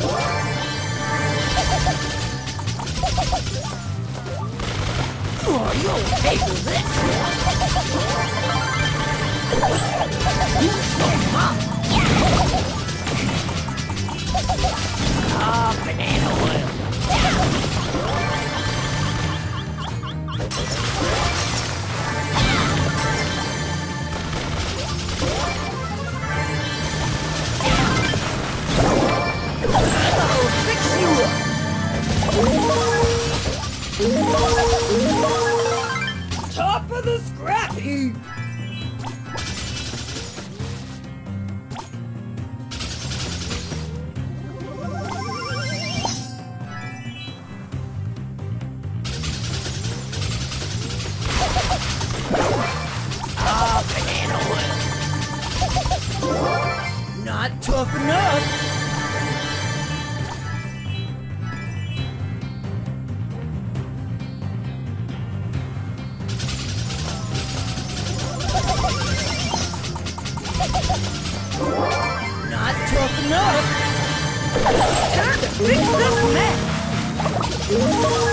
Oh, you'll pay for this! Ah, banana oil! I'll fix you up! Top of the scrap heap! Ah, banana oil! Not tough enough! Not tough enough! Time to fix this mess!